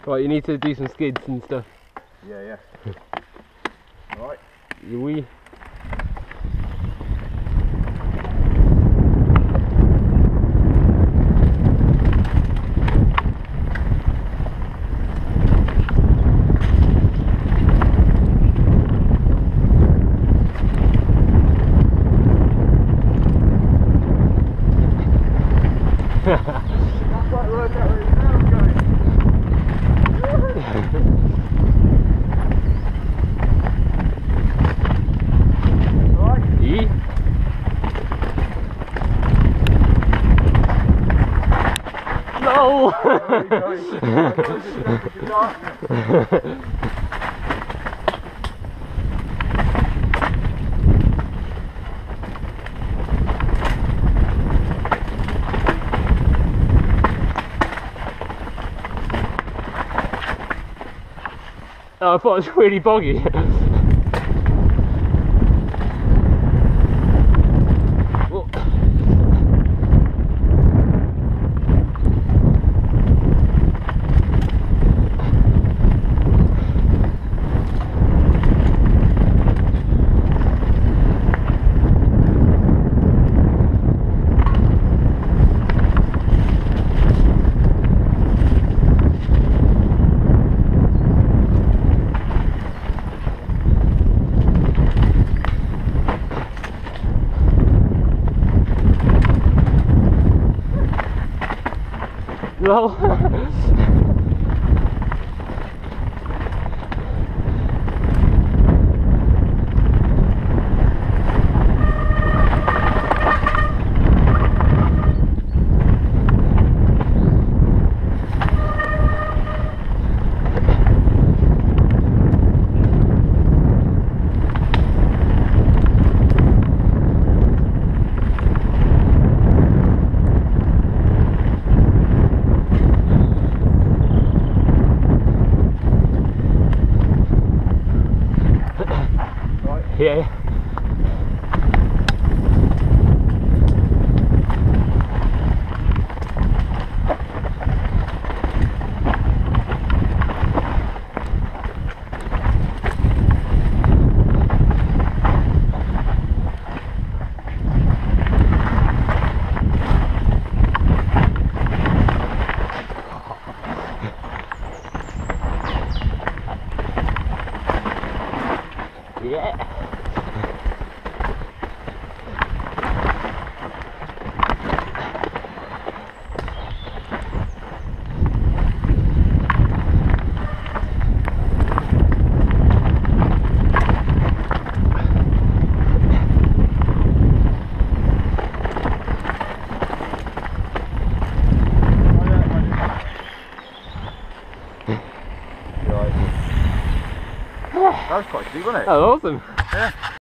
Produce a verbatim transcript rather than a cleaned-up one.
Right, you need to do some skids and stuff. Yeah, yeah. Alright. You wee. That's what worked out where it sounds going. Alright. Yee. No! Oh, I thought it was really boggy. Well, yeah. Yeah. That was quite steep, wasn't it? Oh, awesome. Yeah.